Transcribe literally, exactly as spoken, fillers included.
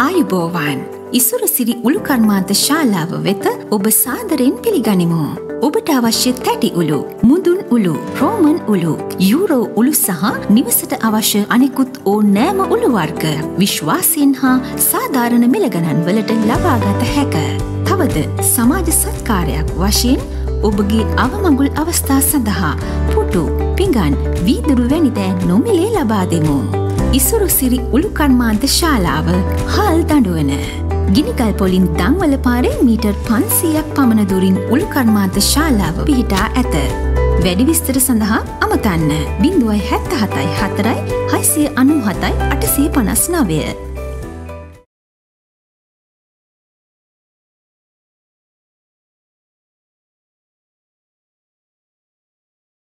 ආයුබෝවන් ඉසුරු සිරි උළු කර්මාන්ත ශාලාව වෙත ඔබ සාදරයෙන් පිළිගනිමු. ඔබට අවශ්‍ය තැටි උළු, මුදුන් උළු, රෝමන් උළු, යූරෝ උළු සහ නිවසට අවශ්‍ය අනෙකුත් ඕනෑම උළු වර්ග විශ්වාසයෙන් හා සාධාරණ මිල ගණන් වලට ලබාගත හැක. තවද සමාජ සත්කාරයක් වශයෙන් ඔබගේ අවමඟුල් අවස්ථා සඳහා පුටු, පිඟන්, වීදුරු වැනි දෑ නොමිලේ ලබා දෙමු. ඉසුරු සිරි උළු කර්මාන්ත ශාලාව හාල් දඬුවන. ගිනිගල් පොලින් දංවල පාරේ මීටර් පන්සීයක් පමණ දුරින් උළු කර්මාන්ත ශාලාව පිහිටා ඇත. වැඩි විස්තර සඳහා අමතන්න. බිංදුවයි හැත්තෑ හතයි හතරයි හයසිය අනූ හතයි අටසිය පනස් නවය.